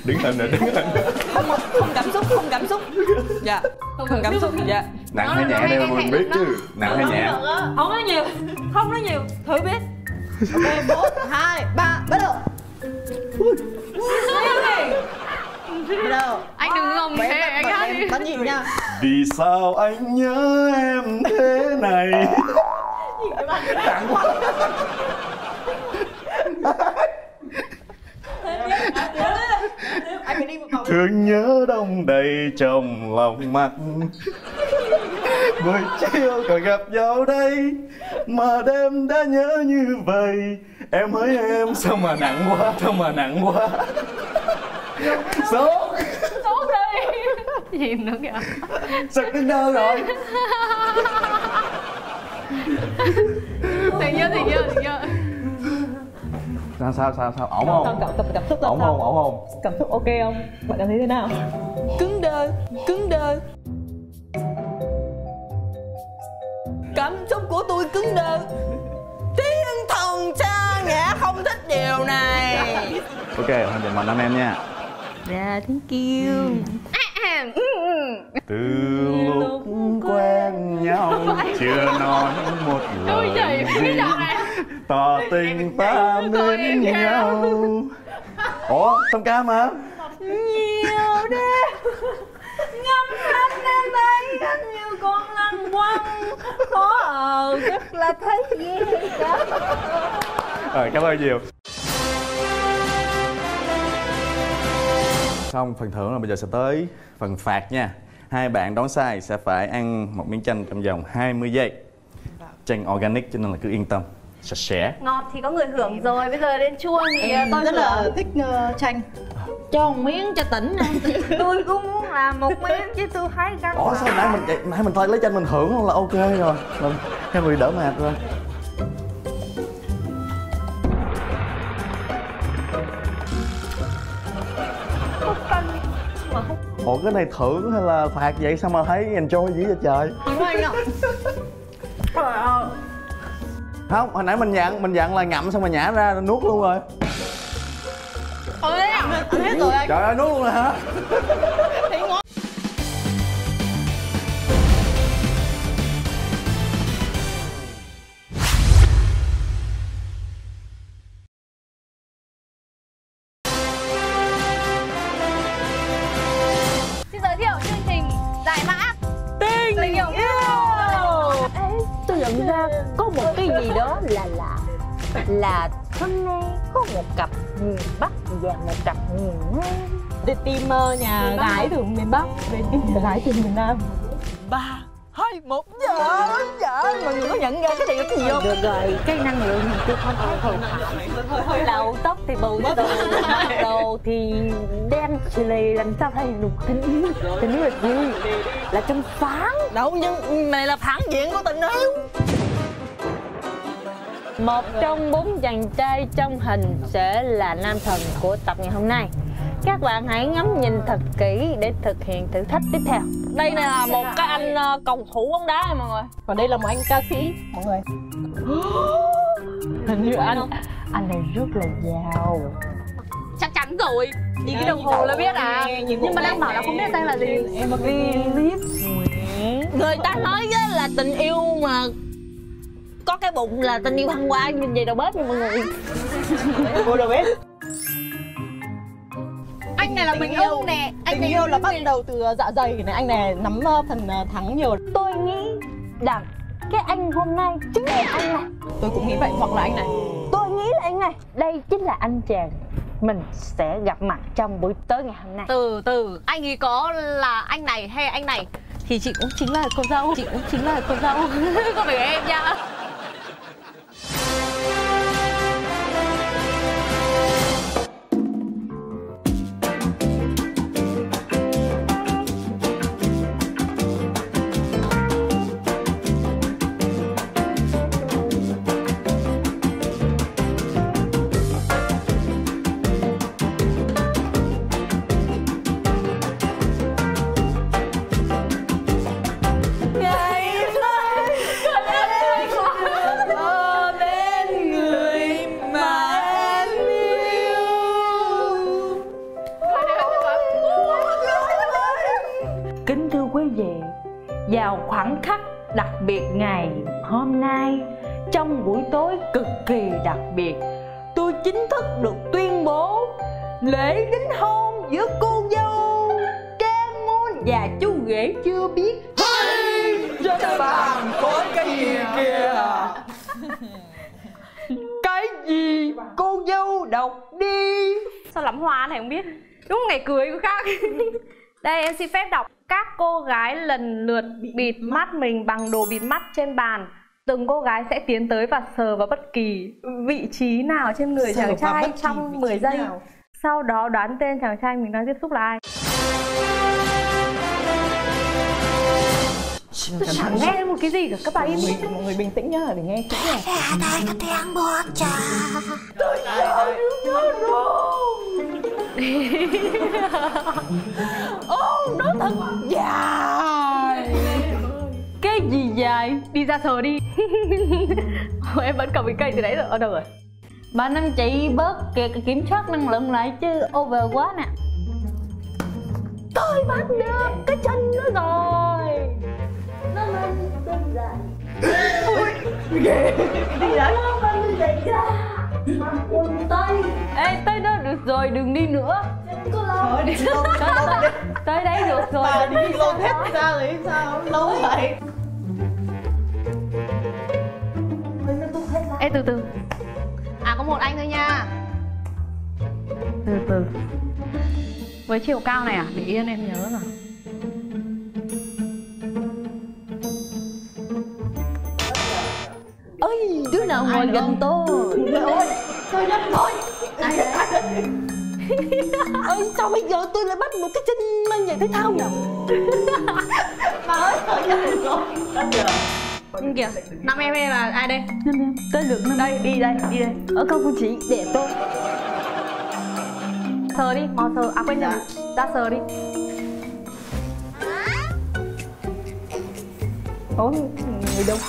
Đứng hình rồi, đứng hình. Không cảm xúc, không cảm xúc. Dạ. Không cảm xúc. Dạ. Nặng hay nhẹ đây mà mình biết chứ. Nặng hay nhẹ. Không nói nhiều. Không nói nhiều. Thử biết. Ok, 4, 2, 3, bắt đầu. Bắt đầu. Anh đừng ngồng thế anh ơi. Bắn nhịp nha. Vì sao anh nhớ em thế này? Nặng quá. Anh phải đi một vòng. Thương nhớ đông đầy trong lòng mắt. Buổi chiều còn gặp nhau đây, mà đêm đã nhớ như vậy. Em hỡi em, sao mà nặng quá, sao mà nặng quá. Sốt. Sốt đi. Gì nữa kìa. Sực đến đâu rồi. Tình yêu. Sao ổn không? Cảm xúc Ổn không? Cảm xúc ok không? Bạn cảm thấy thế nào? Cứng đơ. Cảm xúc của tôi cứng đơ. Thiên thần xa ngã không thích điều này. Ok, hoàn thành mời năm em nha. Dạ, thank you. Từ lúc quen nhau chưa nói một lời gì, tỏ tình ta mến nhau. Ủa, song ca mà. Nhiều đêm ngắm mắt em ấy như con lăng quăng, khó ở rất là thấy ghê cả. Rồi, cảm ơn nhiều. Xong phần thưởng là bây giờ sẽ tới phần phạt nha. Hai bạn đoán sai sẽ phải ăn một miếng chanh trong vòng 20 giây. Chanh organic cho nên là cứ yên tâm, sạch sẽ. Ngọt thì có người hưởng rồi, bây giờ đến chua thì tôi rất là thích chanh. cho một miếng cho tỉnh nè. Tôi cũng muốn làm một miếng chứ tôi thấy căng. Ủa sao nãy mình thôi lấy chanh mình hưởng luôn là ok rồi. Mình hai người đỡ mệt rồi. Ủa cái này thưởng hay là phạt vậy sao mà thấy enjoy dữ vậy trời? Đúng anh ạ. Không, hồi nãy mình dặn là ngậm xong rồi nhả ra nuốt luôn rồi. Ăn hết rồi anh. Trời ơi, nuốt luôn rồi hả? Thấy ngon. Xin giới thiệu chương trình giải mã Tình yêu. Tôi nhận ra có một cái gì đó là lạ. Là hôm nay có một cặp miền Bắc và một cặp miền Nam. Để tìm nhà gái từ miền Bắc, về tìm nhà gái từ miền Nam. 3, 2, 1, dạ. Mọi người có nhận ra cái điều gì không? Được rồi, cái năng lượng mình tôi không thấy thôi. Đầu tóc thì bù từ, đồ thì đen xì lì, làm sao thấy được tình yêu? Tình yêu là gì? Là trong sáng. Đâu, nhưng này là phản diện của tình yêu. Một trong 4 chàng trai trong hình sẽ là nam thần của tập ngày hôm nay. Các bạn hãy ngắm nhìn thật kỹ để thực hiện thử thách tiếp theo. Đây là một cái anh cầu thủ bóng đá này mọi người. Còn đây là một anh ca sĩ mọi người. Hình như anh này rất là giàu. Chắc chắn rồi. Nhìn cái đồng hồ là biết à. Nhưng mà đang bảo là không biết tên là gì. Em biết. Người ta nói là tình yêu mà có cái bụng là tình yêu thăng hoa, nhìn về đầu bếp nha mọi người. Cô đầu bếp. Anh này là mình yêu nè. Tình yêu là bắt đầu từ dạ dày này. Anh này nắm phần thắng nhiều. Tôi nghĩ rằng cái anh hôm nay chính là anh này. Tôi cũng nghĩ vậy, hoặc là anh này. Tôi nghĩ là anh này. Đây chính là anh chàng mình sẽ gặp mặt trong buổi tối ngày hôm nay. Từ anh ấy có là anh này hay anh này thì chị cũng chính là cô dâu. Không phải em nha. vào khoảnh khắc đặc biệt ngày hôm nay, trong buổi tối cực kỳ đặc biệt, tôi chính thức được tuyên bố lễ đính hôn giữa cô dâu Trang Moon và chú rể chưa biết. Trên bàn có cái gì kìa? Cái gì? Cô dâu đọc đi. Sao lắm hoa này không biết. Đúng ngày cưới của khác. Đây em xin phép đọc. Các cô gái lần lượt bịt mắt mình bằng đồ bịt mắt trên bàn. Từng cô gái sẽ tiến tới và sờ vào bất kỳ vị trí nào trên người chàng trai trong 10 giây. Sau đó đoán tên chàng trai mình đang tiếp xúc là ai. Tôi chẳng nghe một cái gì cả, các bạn im. Mọi người bình tĩnh nhá, để nghe kỹ này. Đây có tiếng buộc trà. Tôi sợ nó rồi. Ô, nó thật dài. Cái gì dài? Đi ra sờ đi. Em vẫn cầm cái cây từ đấy rồi, ở đâu rồi? Bạn anh chị bớt kiểm soát năng lượng lại chứ over quá nè. Tôi bắt được cái chân nó rồi. Nó lên chân dài. Ui, ghê. Đi đấy. Nó lên chạy ra. Mặc quần tây. Ê, tới đó được rồi, đừng đi nữa. Thôi đi lâu. Tới đấy được rồi. Bà đi lâu hết ra rồi sao? Lâu vậy. Ê từ từ. À có một anh thôi nha. Từ từ. Với chiều cao này à? Để yên em nhớ rồi. Ơi, đứa nào ngồi gần tôi. Ôi, tôi nhắc thôi. Ai đấy? Ơi, sao bây giờ tôi lại bắt một cái chân mang giày thể thao nhỉ? Bà ơi, tôi nhắc rồi. Kìa, 5 em là ai đây? 5 em, tới lượt 5. Đây, đi đây, đi đây. Ở con phương chị đẹp tôi. Sờ đi, mau sờ. À quên nhầm, ra sờ đi. Ôi, người đâu?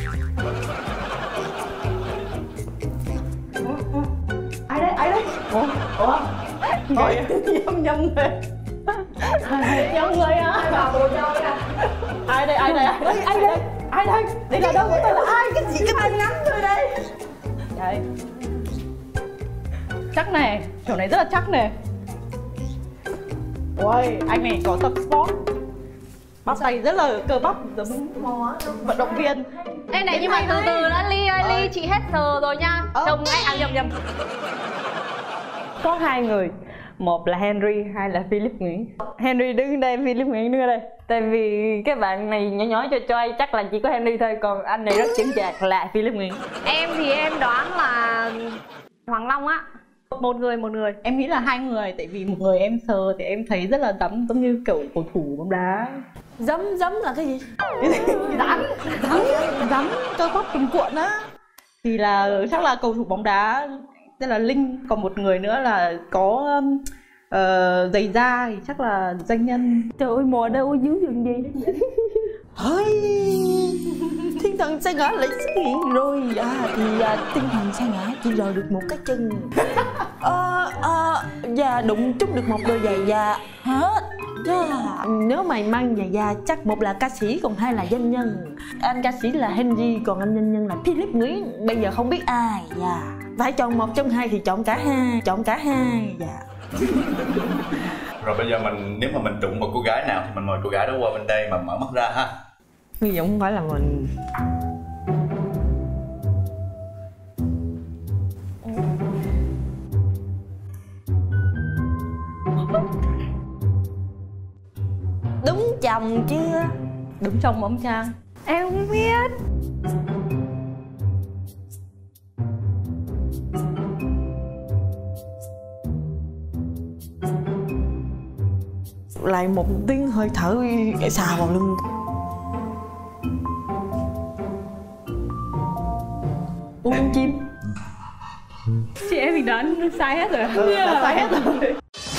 Ai đây? Ai đây? Ủa? Ôi, nhầm người. Nhầm người à? Bà bồ nhau nè. Ai đây? Ai đây? Ai đây? Ai đây? Đây là đâu của tôi là ai? Cái gì cái tay ngắn tôi đây? Đây. Chắc này, kiểu này rất là chắc này. Ôi, anh này có tập sport. Bắp tay rất là cơ bắp giống vận động viên. Ê này nhưng mà từ từ đã Ly ơi, Ly chị hết sờ rồi nha. Chồng anh nhầm. Có 2 người, một là Henry, hai là Philip Nguyễn. Henry đứng đây, Philip Nguyễn đứng ở đây. Tại vì cái bạn này nhỏ cho trai chắc là chỉ có Henry thôi, còn anh này rất chững chạc là Philip Nguyễn. Em thì em đoán là Hoàng Long á. Một người. Em nghĩ là 2 người, tại vì một người em sờ thì em thấy rất là giống như kiểu cầu thủ bóng đá. Dấm là cái gì? Rắn cơ bắp cuồn cuộn á. Thì là chắc là cầu thủ bóng đá tên là Linh, còn một người nữa là có giày da thì chắc là doanh nhân. Trời ơi, mùa đâu dưới rừng gì? Hơi thiên thần sa ngã lại xuất hiện rồi. Thì thiên thần sa ngã chỉ rồi được một cái chân. Và đụng trúng được một đôi giày da hết. Nếu mày mang giày da chắc một là ca sĩ còn hai là doanh nhân. Anh ca sĩ là Henry, còn anh doanh nhân là Philip Nguyễn. Bây giờ không biết ai. Phải chọn một trong hai thì chọn cả hai. Rồi bây giờ nếu mà mình đụng một cô gái nào thì mình mời cô gái đó qua bên đây mà mở mắt ra ha. Hy vọng không phải là mình. Đúng chồng chưa? Đúng trong bóng trang. Em không biết. Lại một tiếng hơi thở xà vào lưng. Uống chim. Chị em mình đoán sai hết rồi. Sai hết rồi.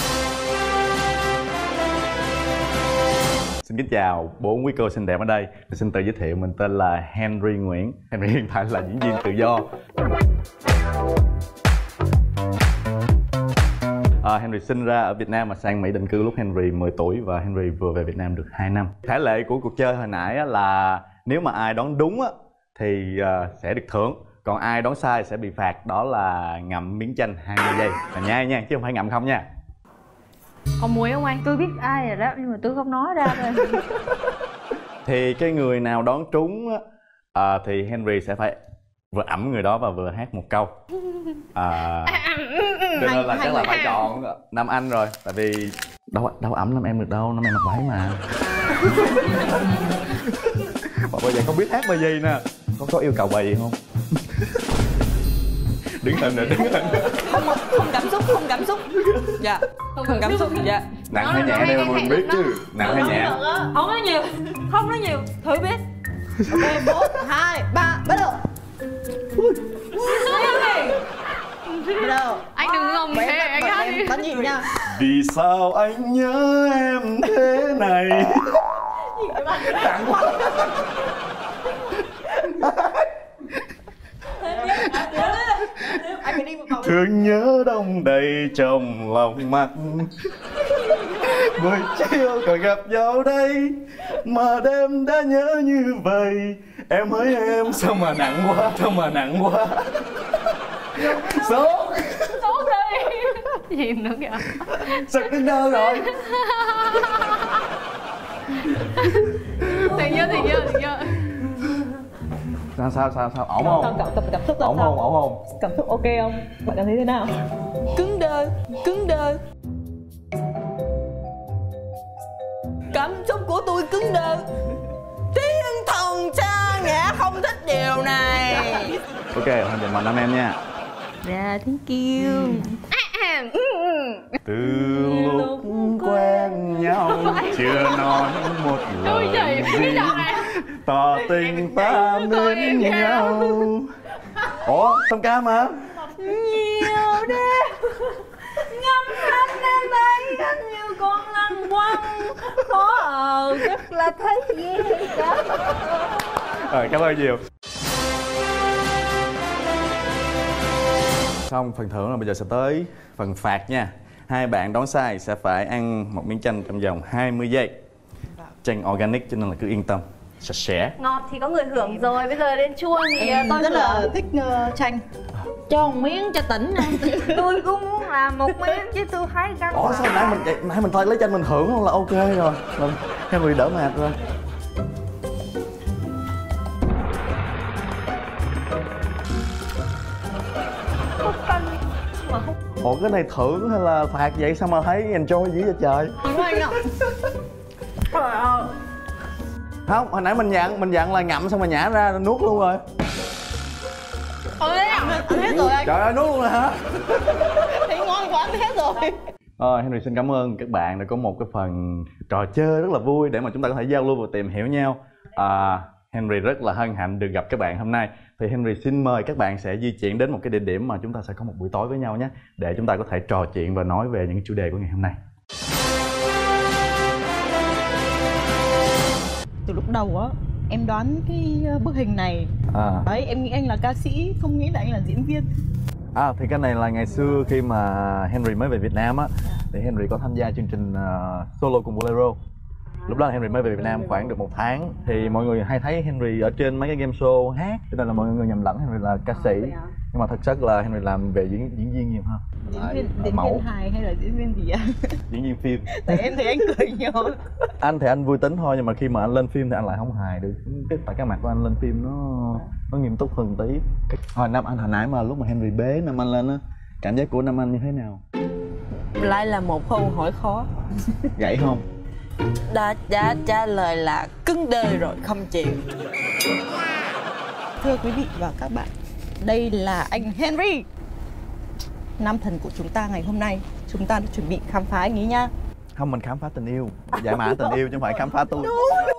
Xin kính chào 4 quý cô xinh đẹp ở đây. Tôi xin tự giới thiệu, mình tên là Henry Nguyễn. Henry hiện tại là diễn viên tự do. Henry sinh ra ở Việt Nam mà sang Mỹ định cư lúc Henry 10 tuổi và Henry vừa về Việt Nam được 2 năm. Thể lệ của cuộc chơi hồi nãy á, là nếu mà ai đoán đúng á, thì sẽ được thưởng. Còn ai đoán sai sẽ bị phạt, đó là ngậm miếng chanh 20 giây. Là nhai nha, chứ không phải ngậm không nha. Có muối không anh? Tôi biết ai rồi đó, nhưng mà tôi không nói ra rồi. Thì cái người nào đoán trúng á, thì Henry sẽ phải vừa ẵm người đó và vừa hát một câu. Cho nên là chắc là phải chọn Nam Anh rồi. Tại vì đâu ẵm Nam em được đâu, Nam em mặc váy mà. Mà bây giờ không biết hát bài gì nè. Có yêu cầu bài gì không? Đứng hình rồi, đứng hình. Không cảm xúc. Dạ, không cảm xúc, dạ. Nặng hay nhẹ đây mà mình biết chứ. Nặng hay nhẹ? Không nói nhiều, thử biết. Ok, 1, 2, 3, bắt đầu. Bắt đầu. Anh đừng ngồng thế, anh hát đi. Bắn nhịp nha. Vì sao anh nhớ em thế này? Thương nhớ đông đầy trong lòng mắt. Buổi chiều còn gặp nhau đây, mà đêm đã nhớ như vậy. Em hỡi em, sao mà nặng quá, sao mà nặng quá. Sốt đi. Gì nữa kìa. Sực đến đâu rồi. Tình nhớ. Sao ổn không? Cảm xúc Ổn không? Cảm xúc ok không? Bạn cảm thấy thế nào? Cứng đơ. Cảm xúc của tôi cứng đơ. Thiên thần xa ngã không thích điều này. Ok, hoàn thành màn Nam em nha. Dạ, thank you. Từ lúc quen nhau chưa nói một lời gì, tỏ tình ta mến nhau. Ủa, song ca mà. Nhiều đêm ngắm anh em ấy anh như con lăng quăng, khó ở rất là thấy ghê cả. Rồi, cảm ơn nhiều. Xong phần thưởng là bây giờ sẽ tới phần phạt nha. Hai bạn đoán sai sẽ phải ăn một miếng chanh trong vòng 20 giây. Chanh organic cho nên là cứ yên tâm, sạch sẽ. Ngọt thì có người hưởng rồi, bây giờ đến chua thì tôi rất là thích chanh. Cho một miếng cho tỉnh nè. Tôi cũng muốn làm một miếng chứ tôi thấy căng. Ủa sao nãy mình thôi lấy chanh mình hưởng luôn là ok rồi. Henry đỡ mệt rồi. Ủa cái này thưởng hay là phạt vậy sao mà thấy enjoy dữ vậy trời? Đúng anh ạ. Không, hồi nãy mình dặn là ngậm xong mà nhả ra nuốt luôn rồi. Ăn hết rồi anh. Trời ơi, nuốt luôn rồi hả? Thấy ngon quá, ăn hết rồi. Henry xin cảm ơn các bạn đã có một cái phần trò chơi rất là vui để mà chúng ta có thể giao lưu và tìm hiểu nhau. Henry rất là hân hạnh được gặp các bạn hôm nay. Thì Henry xin mời các bạn sẽ di chuyển đến một cái địa điểm mà chúng ta sẽ có một buổi tối với nhau nhé, để chúng ta có thể trò chuyện và nói về những chủ đề của ngày hôm nay. Từ lúc đầu á, em đoán cái bức hình này. Đấy, em nghĩ anh là ca sĩ, không nghĩ là anh là diễn viên. Thì cái này là ngày xưa khi mà Henry mới về Việt Nam á, thì Henry có tham gia chương trình Solo cùng Bolero. Lúc đó Henry mới về Việt Nam khoảng được 1 tháng. Thì mọi người hay thấy Henry ở trên mấy cái game show hát, cho nên là mọi người nhầm lẫn Henry là ca sĩ. Nhưng mà thực chất là Henry làm về diễn viên nhiều hơn. Diễn viên hài hay là diễn viên gì ạ? Diễn viên phim. Tại em thấy anh cười nhiều. Anh thì anh vui tính thôi, nhưng mà khi mà anh lên phim thì anh lại không hài được. Cái mặt của anh lên phim nó nghiêm túc hơn tí. Hồi nãy mà lúc mà Henry bế Nam Anh lên á, cảm giác của Nam Anh như thế nào? Lại là một câu hỏi khó. Gãy không? Đã trả lời là cứng đơ rồi, không chịu. Thưa quý vị và các bạn, đây là anh Henry, nam thần của chúng ta ngày hôm nay. Chúng ta đã chuẩn bị khám phá anh ấy nha. Không, mình khám phá tình yêu, giải mã tình yêu chứ không phải khám phá tôi.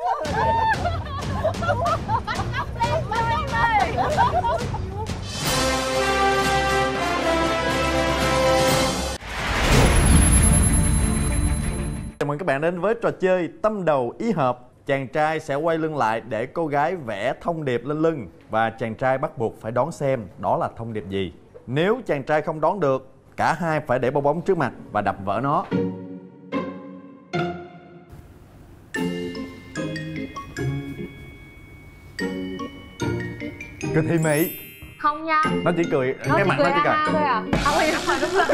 Chào mừng các bạn đến với trò chơi tâm đầu ý hợp. Chàng trai sẽ quay lưng lại để cô gái vẽ thông điệp lên lưng, và chàng trai bắt buộc phải đoán xem đó là thông điệp gì. Nếu chàng trai không đoán được cả hai phải để bong bóng trước mặt và đập vỡ nó. Cười thị mị. Không nha. Nó chỉ cười, Nó cái chỉ mặt cười nó chỉ cười. thôi à? Không thì đúng rồi, đúng rồi.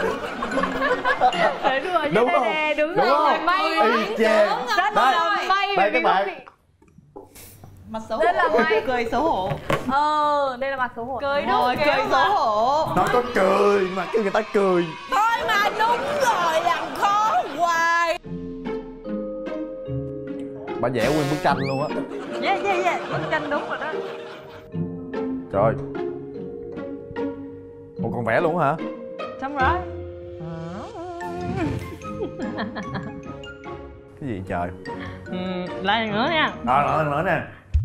Đúng rồi, Đúng không? đúng Đúng rồi. không? May Y chang. rất Đây, là may. đây các bạn. Mặt xấu Rất là hổ. may. Cười xấu hổ. Đây là mặt xấu hổ. Cười đúng rồi, cười xấu hổ. Nó có cười mà cái người ta cười. Thôi mà đúng rồi, làm khó hoài. Bà vẽ nguyên bức tranh luôn á. Yeah, bức tranh đúng rồi đó. Trời ơi. Ủa còn vẽ luôn hả? Xong rồi. Cái gì trời? Lại nữa nha. Nữa nè.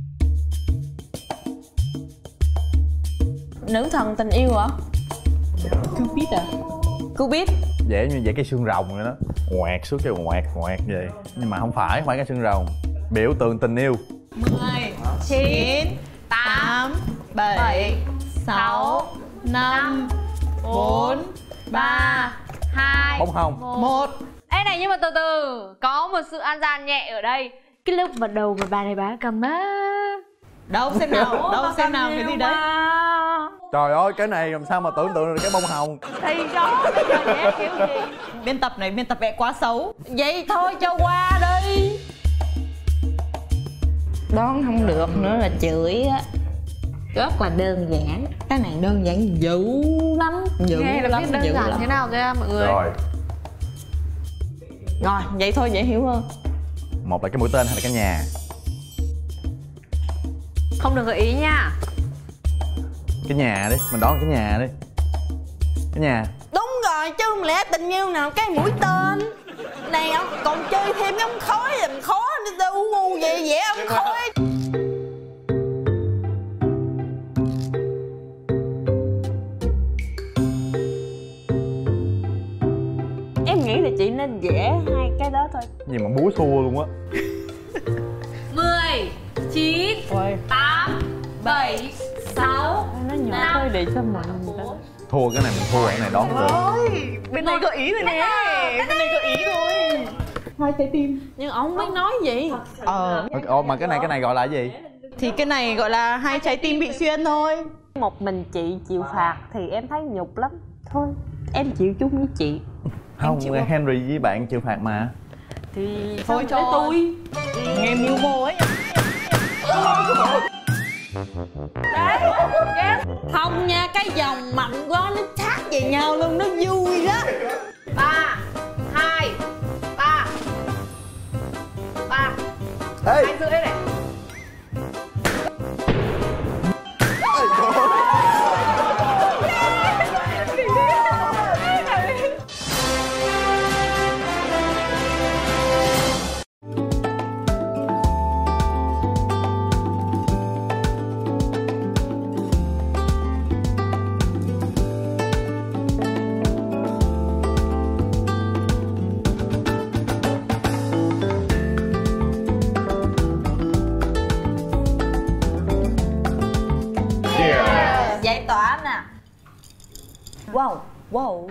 Nữ thần tình yêu hả? Cupid à? Cupid. Vẽ như vẽ cái xương rồng vậy đó. Ngoẹt xuống cái ngoẹt vậy. Nhưng mà không phải cái xương rồng. Biểu tượng tình yêu. 10, 9, 8, 7, 6, 5, 4, 3, 2, Bông hồng. 1. Ê này nhưng mà từ từ, có một sự an gian nhẹ ở đây. Cái lúc mà đầu mà bà này bà cầm á. Đâu xem nào, cái gì đấy? Trời ơi cái này làm sao mà tưởng tượng được cái bông hồng. Thì đó, bây giờ vẽ kiểu gì? Biên tập vẽ quá xấu. Vậy thôi cho qua đi. Đoán không được nữa là chửi á. Rất là đơn giản. Cái này đơn giản dữ lắm. Nghe là biết đơn giản thế nào ra mọi người. Rồi. Rồi, vậy thôi dễ hiểu hơn. Một là cái mũi tên hay là cái nhà? Không được gợi ý nha. Cái nhà đi, mình đoán cái nhà đi. Cái nhà. Đúng rồi, chứ không lẽ tình yêu nào cái mũi tên. Này ông còn chơi thêm cái ống khói làm khó nên tao ngu vậy vẽ ống khói. Em nghĩ là chị nên vẽ hai cái đó thôi. Gì mà búa xua luôn á. 10, 9, 8, 7, 6. Nó nhỏ thôi để cho mọi người ta. Thua cái này mình thua, cái này đoán không được. Bên này gợi ý rồi nè. Bên này gợi ý thôi. 2 trái tim. Nhưng ông không biết nói gì. Ồ mà cái này gọi là cái gì? Thì cái này gọi là 2 trái tim bị xuyên thôi. Một mình chị chịu phạt thì em thấy nhục lắm. Thôi, em chịu chung với chị. Không, Henry với bạn chịu phạt mà. Thì Thôi cho tôi. Nghe mưu mô ấy. không nha, cái dòng mạnh quá nó sát về nhau luôn, nó vui đó. 3, 2, 3. 3. Ê! 2 rưỡi này. Giải tỏa nè. Wow.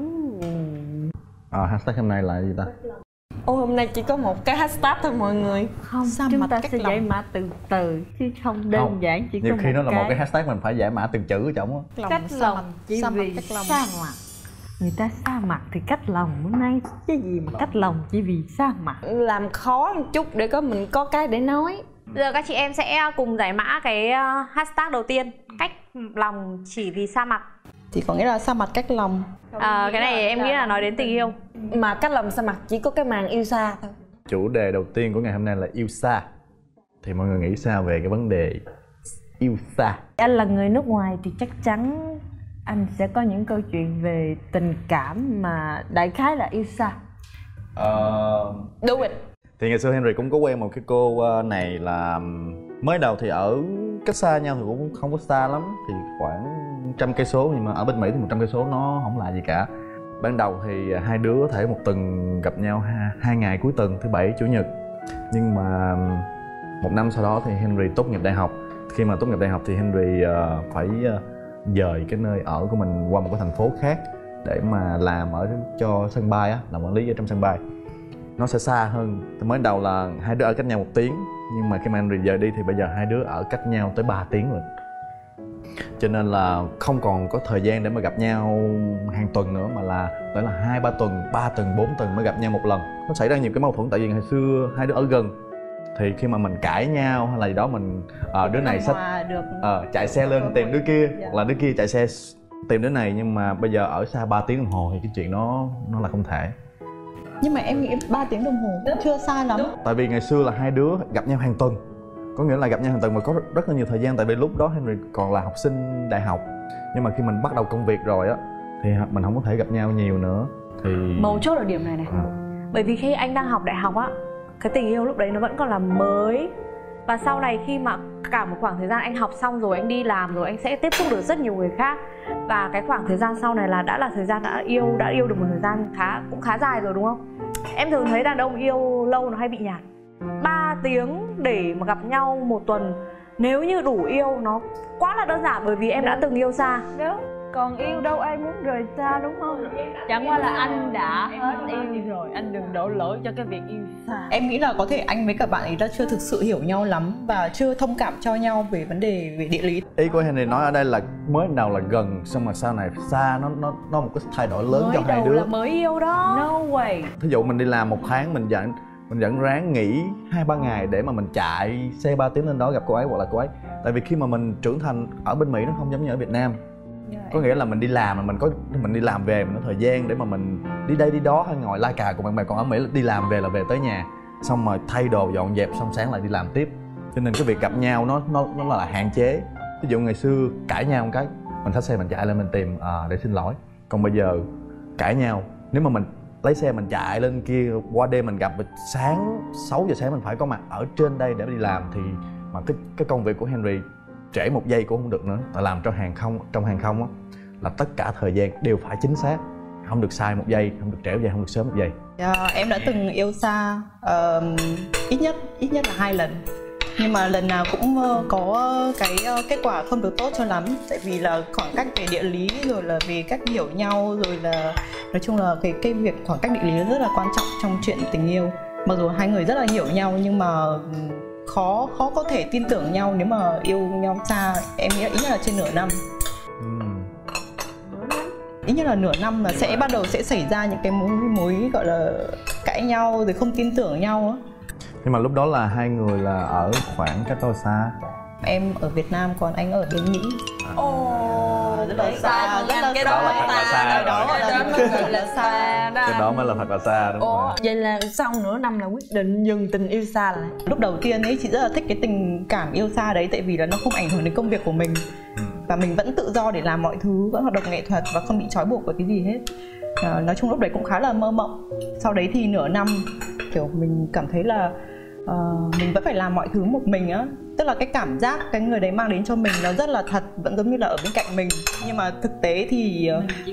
Hashtag hôm nay là gì ta? Ô, hôm nay chỉ có một cái hashtag thôi mọi người. Không, chúng ta sẽ giải mã từ từ chứ không đơn giản chỉ nhiều có khi một nó là một cái hashtag mình phải giải mã từng chữ ở trong á. cách lòng chỉ vì sa mặt. Người ta sa mặt thì cách lòng bữa nay cái gì mà cách lòng chỉ vì sa mặt. Làm khó một chút để mình có cái để nói. Bây giờ các chị em sẽ cùng giải mã cái hashtag đầu tiên. Cách lòng chỉ vì sa mặt. Thì có nghĩa là sa mặt cách lòng. Cái này em nghĩ là nói đến tình yêu. Mà cách lòng sa mặt chỉ có cái màn yêu xa thôi. Chủ đề đầu tiên của ngày hôm nay là yêu xa. Thì mọi người nghĩ sao về cái vấn đề yêu xa? Anh là người nước ngoài thì chắc chắn anh sẽ có những câu chuyện về tình cảm mà đại khái là yêu xa. Đúng rồi. Thì ngày xưa Henry cũng có quen một cái cô này là mới đầu thì ở cách xa nhau thì cũng không có xa lắm, thì khoảng 100 cây số, nhưng mà ở bên Mỹ thì 100 cây số nó không là gì cả. Ban đầu thì hai đứa có thể một tuần gặp nhau 2 ngày cuối tuần, thứ bảy chủ nhật. Nhưng mà 1 năm sau đó thì Henry tốt nghiệp đại học. Khi mà tốt nghiệp đại học thì Henry phải dời cái nơi ở của mình qua một cái thành phố khác để mà làm ở cho sân bay á, làm quản lý ở trong sân bay. Nó sẽ xa hơn. Mới đầu là hai đứa ở cách nhau 1 tiếng, nhưng mà khi mà Henry rời đi thì bây giờ hai đứa ở cách nhau tới 3 tiếng rồi. Cho nên là không còn có thời gian để mà gặp nhau hàng tuần nữa, mà là phải là 2-3 tuần, 3 tuần, 4 tuần mới gặp nhau một lần. Nó xảy ra nhiều cái mâu thuẫn tại vì hồi xưa hai đứa ở gần, thì khi mà mình cãi nhau hay là gì đó mình đứa này xách chạy xe lên tìm đứa kia, hoặc là đứa kia chạy xe tìm đứa này, nhưng mà bây giờ ở xa 3 tiếng đồng hồ thì cái chuyện nó là không thể. Nhưng mà em nghĩ 3 tiếng đồng hồ cũng chưa xa lắm. Tại vì ngày xưa là hai đứa gặp nhau hàng tuần, có nghĩa là gặp nhau hàng tuần và có rất là nhiều thời gian. Tại vì lúc đó Henry còn là học sinh đại học, nhưng mà khi mình bắt đầu công việc rồi á thì mình không có thể gặp nhau nhiều nữa. Thì mấu chốt ở điểm này này. Bởi vì khi anh đang học đại học á, cái tình yêu lúc đấy nó vẫn còn là mới. Và sau này khi mà cả một khoảng thời gian anh học xong rồi, anh đi làm rồi, anh sẽ tiếp xúc được rất nhiều người khác. Và cái khoảng thời gian sau này là đã là thời gian đã yêu được một thời gian cũng khá dài rồi, đúng không? Em thường thấy đàn ông yêu lâu nó hay bị nhạt. 3 tiếng để mà gặp nhau 1 tuần, nếu như đủ yêu nó quá là đơn giản, bởi vì em đã từng yêu xa. Còn yêu đâu ai muốn rời xa, đúng không? Chẳng qua là anh đã hết yêu rồi, anh đừng đổ lỗi cho cái việc yêu xa. Em nghĩ là có thể anh với cả bạn ấy đã chưa thực sự hiểu nhau lắm và chưa thông cảm cho nhau về vấn đề về địa lý. Ý của Henry nói ở đây là mới đầu là gần, xong mà sau này xa, nó một cái thay đổi lớn cho hai đứa. Mới đầu là mới yêu đó. No way. Thí dụ mình đi làm 1 tháng, mình vẫn ráng nghỉ 2-3 ngày để mà mình chạy xe 3 tiếng lên đó gặp cô ấy hoặc là cô ấy. Tại vì khi mà mình trưởng thành ở bên Mỹ nó không giống như ở Việt Nam. Có nghĩa là mình đi làm mà mình đi làm về mình có thời gian để mà mình đi đây đi đó hay ngồi la cà cùng bạn bè. Còn ở Mỹ là đi làm về là về tới nhà, xong rồi thay đồ dọn dẹp xong sáng lại đi làm tiếp. Cho nên cái việc gặp nhau nó là hạn chế. Ví dụ ngày xưa cãi nhau một cái, mình xách xe mình chạy lên mình tìm để xin lỗi. Còn bây giờ cãi nhau, nếu mà mình lấy xe mình chạy lên kia qua đêm mình gặp, sáng 6 giờ sáng mình phải có mặt ở trên đây để đi làm, thì mà cái công việc của Henry trễ 1 giây cũng không được nữa. Tại làm trong hàng không á là tất cả thời gian đều phải chính xác, không được sai 1 giây, không được trễ 1 giây, không được sớm 1 giây. Em đã từng yêu xa ít nhất là 2 lần, nhưng mà lần nào cũng có cái kết quả không được tốt cho lắm. Tại vì là khoảng cách về địa lý, rồi là về cách hiểu nhau, rồi là nói chung là cái việc khoảng cách địa lý rất là quan trọng trong chuyện tình yêu. Mặc dù hai người rất là hiểu nhau nhưng mà khó có thể tin tưởng nhau nếu mà yêu nhau xa. Em nghĩ là ít nhất là trên nửa năm. Ít nhất là nửa năm là sẽ bắt đầu sẽ xảy ra những cái mối gọi là cãi nhau rồi không tin tưởng nhau á. Nhưng mà lúc đó là hai người là ở khoảng cách bao xa? Em ở Việt Nam còn anh ở bên Mỹ. Rất là xa, rất là cái đó là xa, đó là xa. Cái đó mới là thật là xa, đúng rồi. Vậy là sau nửa năm là quyết định dừng tình yêu xa lại. Lúc đầu tiên ấy chị rất là thích cái tình cảm yêu xa đấy, tại vì là nó không ảnh hưởng đến công việc của mình và mình vẫn tự do để làm mọi thứ, vẫn hoạt động nghệ thuật và không bị trói buộc bởi cái gì hết. Nói chung lúc đấy cũng khá là mơ mộng. Sau đấy thì nửa năm kiểu mình cảm thấy là mình vẫn phải làm mọi thứ một mình á. Tức là cái cảm giác cái người đấy mang đến cho mình nó rất là thật, vẫn giống như là ở bên cạnh mình. Nhưng mà thực tế thì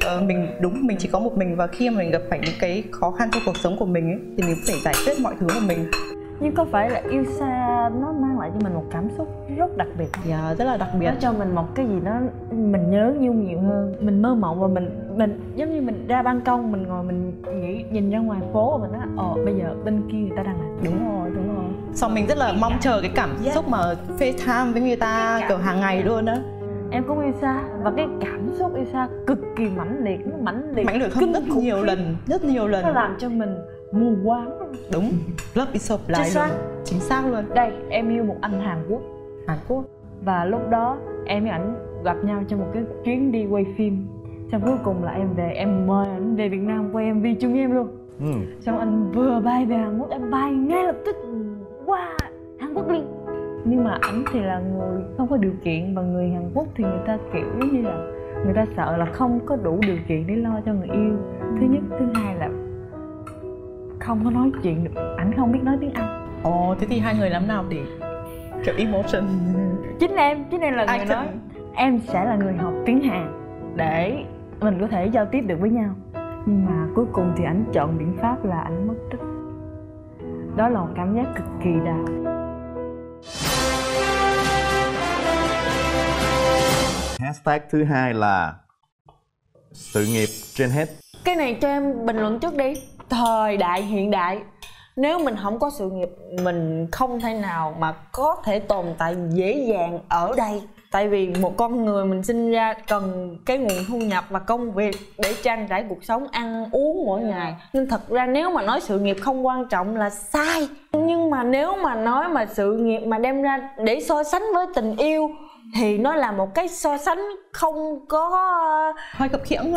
mình chỉ có một mình, và khi mà mình gặp phải những cái khó khăn trong cuộc sống của mình ấy, thì mình phải giải quyết mọi thứ của mình. Nhưng có phải là yêu xa nó mang lại cho mình một cảm xúc rất đặc biệt? Dạ, rất là đặc biệt. Nó cho mình một cái gì đó mình nhớ nhung nhiều hơn. Mình mơ mộng và mình giống như mình ra ban công, mình ngồi mình nghĩ nhìn ra ngoài phố và mình nói bây giờ bên kia người ta đang làm. Đúng rồi. Xong mình rất là mong chờ cái cảm xúc mà FaceTime với người ta kiểu hàng ngày luôn á. Em cũng yêu xa và cái cảm xúc yêu xa cực kỳ mãnh liệt hơn rất nhiều lần. Nó làm cho mình mù quáng. Đúng, Love is so blind luôn. Chính xác luôn. Đây, em yêu một anh Hàn Quốc. Và lúc đó em với ảnh gặp nhau trong một cái chuyến đi quay phim. Xong cuối cùng là em mời ảnh về Việt Nam quay MV chung với em luôn. Xong anh vừa bay về Hàn Quốc, em bay ngay lập tức qua Hàn Quốc liền. Nhưng mà ảnh thì là người không có điều kiện, và người Hàn Quốc thì người ta kiểu như là người ta sợ là không có đủ điều kiện để lo cho người yêu. Thứ nhất, thứ hai là không có nói chuyện được, ảnh không biết nói tiếng Anh. Thế thì hai người làm nào để kiểu emotion? Chính em là người nói em sẽ là người học tiếng Hàn để mình có thể giao tiếp được với nhau. Nhưng mà cuối cùng thì ảnh chọn biện pháp là ảnh mất tích. Đó là một cảm giác cực kỳ đau. Hashtag thứ hai là Sự nghiệp trên hết. Cái này cho em bình luận trước đi. Thời đại hiện đại, nếu mình không có sự nghiệp, mình không thể nào mà có thể tồn tại dễ dàng ở đây. Tại vì một con người mình sinh ra cần cái nguồn thu nhập và công việc để trang trải cuộc sống, ăn uống mỗi ngày. Nên thật ra nếu mà nói sự nghiệp không quan trọng là sai. Nhưng mà nếu mà nói mà sự nghiệp mà đem ra để so sánh với tình yêu thì nó là một cái so sánh không có hơi khập khiễng.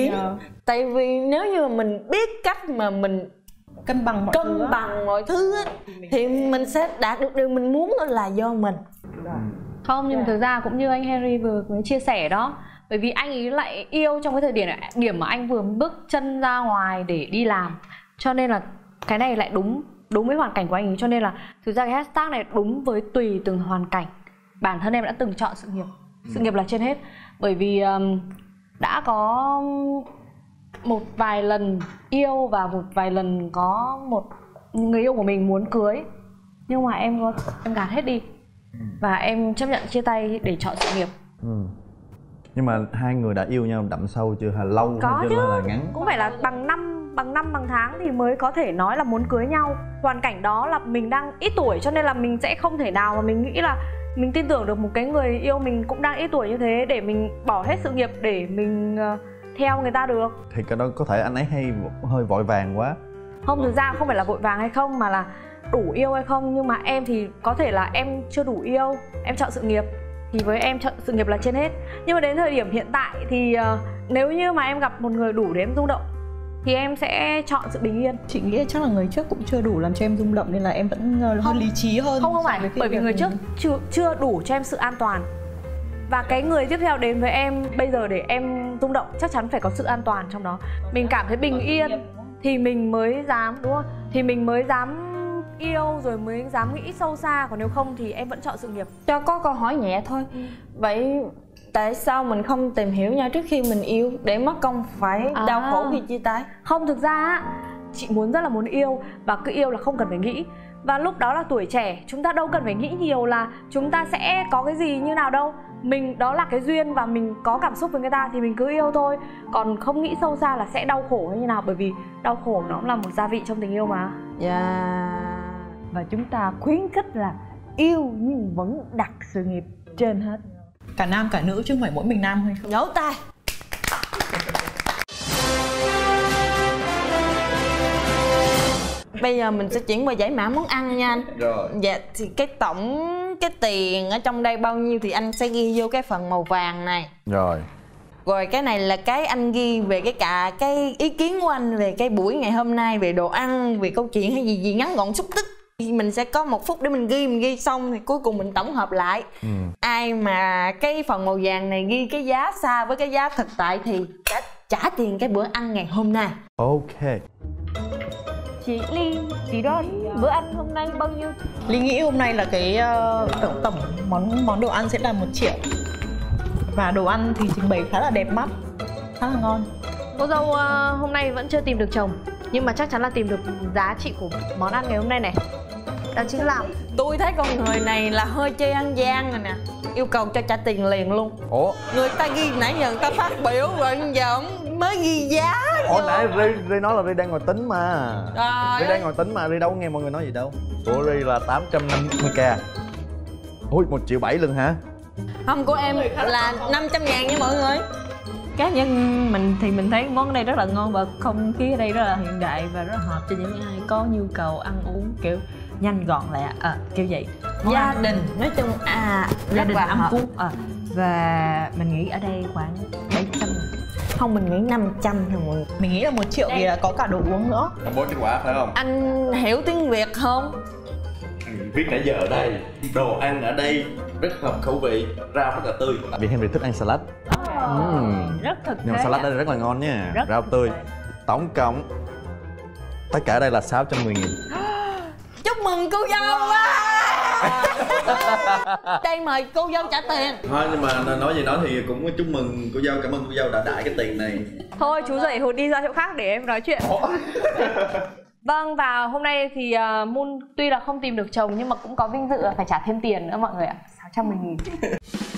Tại vì nếu như mình biết cách mà mình cân bằng mọi thứ á, thì mình sẽ đạt được điều mình muốn, đó là do mình. Không, nhưng thực ra cũng như anh Henry vừa mới chia sẻ đó, bởi vì anh ấy lại yêu trong cái thời điểm mà anh vừa bước chân ra ngoài để đi làm, cho nên là cái này lại đúng với hoàn cảnh của anh ấy. Cho nên là thực ra cái hashtag này đúng với tùy từng hoàn cảnh. Bản thân em đã từng chọn sự nghiệp là trên hết, bởi vì đã có một vài lần yêu và một vài lần có một người yêu của mình muốn cưới, nhưng mà em gạt hết đi và em chấp nhận chia tay để chọn sự nghiệp. Nhưng mà hai người đã yêu nhau đậm sâu chưa, hay lâu có chưa, chứ, hay là ngắn? cũng phải là bằng năm bằng tháng thì mới có thể nói là muốn cưới nhau. Hoàn cảnh đó là mình đang ít tuổi, cho nên là mình sẽ không thể nào mà mình nghĩ là mình tin tưởng được một cái người yêu mình cũng đang ít tuổi như thế để mình bỏ hết sự nghiệp để mình theo người ta được. Thì cái đó có thể anh ấy hơi vội vàng quá. Không, thực ra không phải là vội vàng hay không mà là đủ yêu hay không. Nhưng mà em thì có thể là em chưa đủ yêu, em chọn sự nghiệp, thì với em chọn sự nghiệp là trên hết. Nhưng mà đến thời điểm hiện tại thì nếu như mà em gặp một người đủ để em rung động thì em sẽ chọn sự bình yên. Chị nghĩ chắc là người trước cũng chưa đủ làm cho em rung động nên là em vẫn hơi lý trí hơn. Không phải, bởi vì người trước chưa đủ cho em sự an toàn. Và cái người tiếp theo đến với em bây giờ để em rung động chắc chắn phải có sự an toàn trong đó. Mình cảm thấy bình yên thì mình mới dám, đúng không? Thì mình mới dám yêu rồi mới dám nghĩ sâu xa. Còn nếu không thì em vẫn chọn sự nghiệp. Cho có câu hỏi nhẹ thôi. Vậy tại sao mình không tìm hiểu nhau trước khi mình yêu để mất công phải đau khổ khi chia tay? Không, thực ra chị rất là muốn yêu, và cứ yêu là không cần phải nghĩ. Và lúc đó là tuổi trẻ, chúng ta đâu cần phải nghĩ nhiều là chúng ta sẽ có cái gì như nào đâu. Mình đó là cái duyên và mình có cảm xúc với người ta thì mình cứ yêu thôi. Còn không nghĩ sâu xa là sẽ đau khổ hay như nào, bởi vì đau khổ nó cũng là một gia vị trong tình yêu mà. Và chúng ta khuyến khích là yêu nhưng vẫn đặt sự nghiệp trên hết. Cả nam cả nữ chứ không phải mỗi mình nam hay không. Vỗ tay. Bây giờ mình sẽ chuyển qua giải mã món ăn nha anh. Rồi. Dạ thì cái tiền ở trong đây bao nhiêu thì anh sẽ ghi vô cái phần màu vàng này. Rồi. Rồi cái này là cái anh ghi về cái ý kiến của anh về cái buổi ngày hôm nay, về đồ ăn, về câu chuyện hay gì ngắn gọn xúc tích. Mình sẽ có 1 phút để mình ghi xong thì cuối cùng mình tổng hợp lại. Ai mà cái phần màu vàng này ghi cái giá xa với cái giá thực tại thì trả tiền cái bữa ăn ngày hôm nay. Ok. Chị Ly, chị đoán bữa ăn hôm nay bao nhiêu? Ly nghĩ hôm nay là cái tổng món đồ ăn sẽ là 1 triệu. Và đồ ăn thì trình bày khá là đẹp mắt, khá là ngon. Cô dâu hôm nay vẫn chưa tìm được chồng, nhưng mà chắc chắn là tìm được giá trị của món ăn ngày hôm nay này. Đó chính là tôi thấy con người này là hơi chơi ăn gian rồi nè, yêu cầu cho trả tiền liền luôn. Ủa? Người ta ghi nãy giờ người ta phát biểu rồi giờ ông mới ghi giá. Ủa nãy Ri nói là Ri đang ngồi tính mà. Trời Ri đang ngồi tính mà, Ri đâu có nghe mọi người nói gì đâu. Của Ri là 850k. Ui 1,7 triệu luôn hả? Không, của em là 500.000 nha mọi người. Cá nhân mình thì mình thấy món này rất là ngon và không khí ở đây rất là hiện đại và rất hợp cho những ai có nhu cầu ăn uống kiểu nhanh gọn lẹ, kiểu vậy. Gia đình nói chung gia đình ăn hợp. cuốn và mình nghĩ ở đây khoảng 700. Không, mình nghĩ 500 thôi mọi người. Mình nghĩ là 1 triệu vì là có cả đồ uống nữa. Công bố kết quả phải không? Anh hiểu tiếng Việt không? Viết nãy giờ ở đây, đồ ăn ở đây rất hợp khẩu vị, rau rất là tươi. Vì Henry thích ăn salad. Rất thực Nhưng tế. salad ở đây rất là ngon nha, Rất rau tươi. Tổng cộng tất cả đây là 610.000. Chúc mừng cô dâu á. Đây mời cô dâu trả tiền. Thôi nhưng mà nói gì nói thì cũng chúc mừng cô dâu, cảm ơn cô dâu đã đãi cái tiền này. thôi chú dậy hụt đi ra chỗ khác để em nói chuyện. Vâng, và hôm nay thì Moon tuy là không tìm được chồng nhưng mà cũng có vinh dự là phải trả thêm tiền nữa mọi người ạ. 610.000.